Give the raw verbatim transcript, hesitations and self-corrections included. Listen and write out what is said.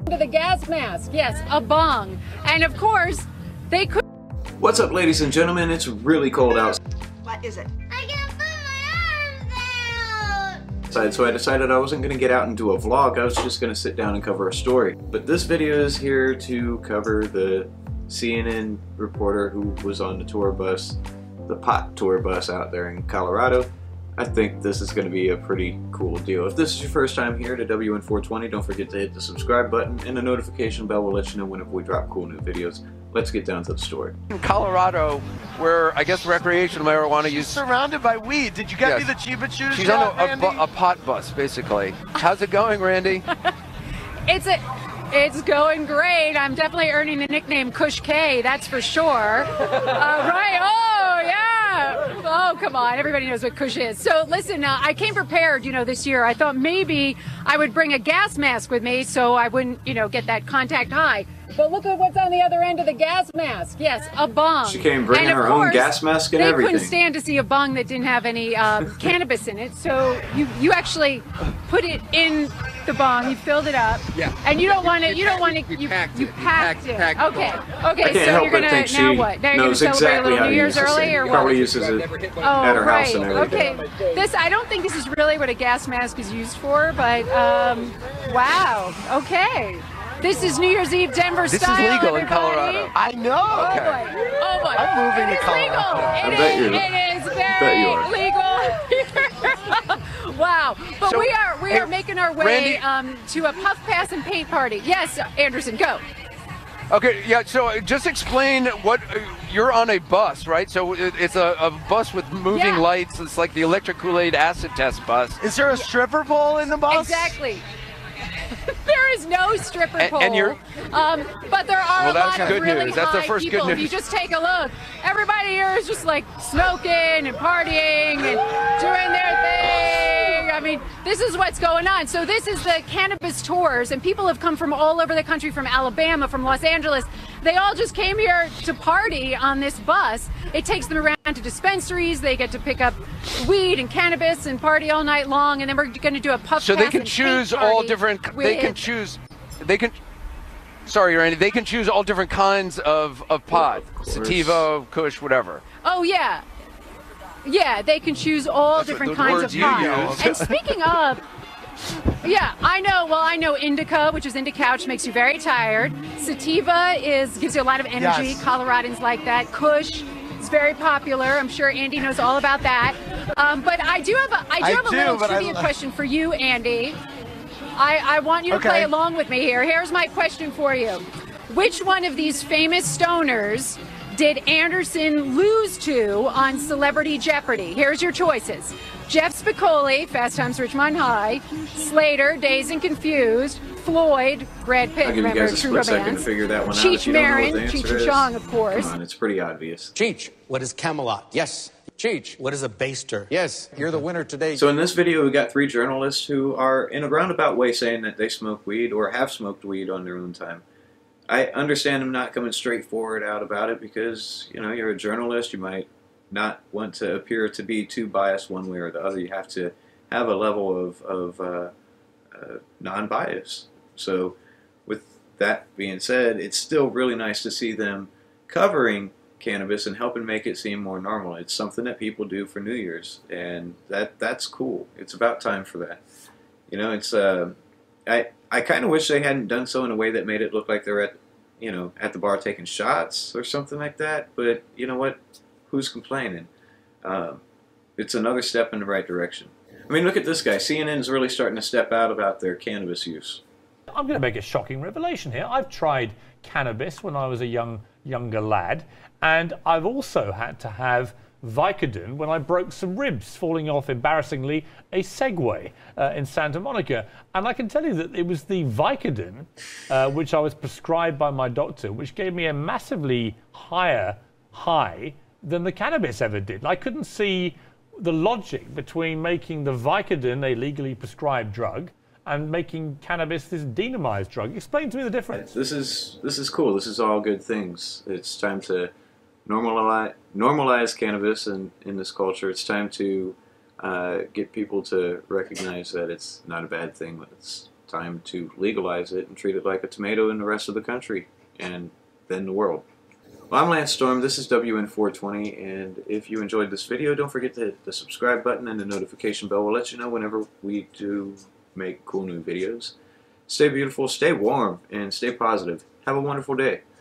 To the gas mask, yes, a bong. And of course, they could. What's up, ladies and gentlemen? It's really cold outside. What is it? I can't put my arms out! So I decided I wasn't going to get out and do a vlog. I was just going to sit down and cover a story. But this video is here to cover the C N N reporter who was on the tour bus, the pot tour bus out there in Colorado. I think this is going to be a pretty cool deal. If this is your first time here to W N four twenty, don't forget to hit the subscribe button, and the notification bell will let you know whenever we drop cool new videos. Let's get down to the story. In Colorado, where I guess recreational marijuana use. Surrounded by weed. Did you get Yes. me the Chiba Chews? She's yet, on a, a, Randy? bu- a pot bus, basically. How's it going, Randy? It's a, it's going great. I'm definitely earning the nickname Kush K, that's for sure. Uh, right? Oh yeah. Oh come on, everybody knows what Kush is. So listen, uh, I came prepared. You know, this year I thought maybe I would bring a gas mask with me so I wouldn't, you know, get that contact high. But look at what's on the other end of the gas mask. Yes, a bong. She came bringing And of her own course, gas mask and they everything. couldn't stand to see a bong that didn't have any uh, cannabis in it. So you you actually put it in the bong. You filled it up. Yeah. And you don't want to. You don't want to. We You packed you it. We packed packed- it. packed the Okay. I Okay. can't So help you're but gonna think now she what? Now you're gonna knows celebrate a exactly little how New to Year's use this early thing. or Probably what? uses it Oh, at her right. house and everything. Okay. This I don't think this is really what a gas mask is used for, but um, wow. Okay. This is New Year's Eve Denver This is style. legal in everybody. Colorado. I know. Oh Okay. boy! Oh boy! I'm moving It to is Colorado. legal. I It bet is. you- It is bet you very legal. Wow! But So, we are we hey, are making our way Randy- um, to a puff pass and paint party. Yes, Anderson, go. Okay, yeah, so uh, just explain what, uh, you're on a bus, right? So it, it's a, a bus with moving Yeah. lights. It's like the electric Kool-Aid acid test bus. Is there a stripper pole in the bus? Exactly. There is no stripper And- pole. and you're- um, but there are Well, a that's lot good of really news. That's the high first good people. If you news. just take a look, everybody here is just like smoking and partying and doing their thing. I mean, this is what's going on. So this is the cannabis tours, and people have come from all over the country, from Alabama, from Los Angeles. They all just came here to party on this bus. It takes them around to dispensaries. They get to pick up weed and cannabis and party all night long, and then we're going to do a puff So they pass can and choose paint all party different, they can with- choose, they can, sorry, Randy, they can choose all different kinds of, of pot. Of course. Sativa, Kush, whatever. Oh yeah, yeah. They can choose all That's what different the kinds words of you pot. use. And speaking of, yeah, I know. Well, I know indica, which is indica, which makes you very tired. Sativa is gives you a lot of energy. Yes. Coloradans like that. Kush is very popular. I'm sure Andy knows all about that. Um, but I do have a I do I have a do, little but I- trivia question for you, Andy. I, I want you to Okay. play along with me here. Here's my question for you. Which one of these famous stoners did Anderson lose to on Celebrity Jeopardy? Here's your choices. Jeff Spicoli, Fast Times at Ridgemont High, Slater, Dazed and Confused, Floyd, Brad Pitt, I'll give you remember guys a True split second to Romance, figure that one out. Cheech if you don't know what Marin, the answer Cheech and is. Chong, of course. Come on, it's pretty obvious. Cheech, what is Camelot? Yes. Cheech, What is a baster? yes, you're the winner today. So in this video, we got three journalists who are in a roundabout way saying that they smoke weed or have smoked weed on their own time. I understand them not coming straight forward out about it because, you know, you're a journalist. You might not want to appear to be too biased one way or the other. You have to have a level of, of uh, uh, non-bias. So with that being said, it's still really nice to see them covering cannabis and helping make it seem more normal. It's something that people do for New Year's, and that that's cool. It's about time for that. You know, it's uh, I I kind of wish they hadn't done so in a way that made it look like they're at, you know, at the bar taking shots or something like that. But you know what? Who's complaining? Um, it's another step in the right direction. I mean, look at this guy. C N N is really starting to step out about their cannabis use. I'm going to make a shocking revelation here. I've tried cannabis when I was a young younger lad, and I've also had to have Vicodin when I broke some ribs falling off, embarrassingly, a Segway uh, in Santa Monica. And I can tell you that it was the Vicodin, uh, which I was prescribed by my doctor, which gave me a massively higher high than the cannabis ever did. And I couldn't see the logic between making the Vicodin a legally prescribed drug and making cannabis this demonized drug. Explain to me the difference. This is this is cool. This is all good things. It's time to normalize normalize cannabis in, in this culture. It's time to uh, get people to recognize that it's not a bad thing. It's time to legalize it and treat it like a tomato in the rest of the country and then the world. Well, I'm Lance Storm, this is W N four twenty, and if you enjoyed this video, don't forget to hit the subscribe button and the notification bell will let you know whenever we do make cool new videos. Stay beautiful, stay warm, and stay positive. Have a wonderful day.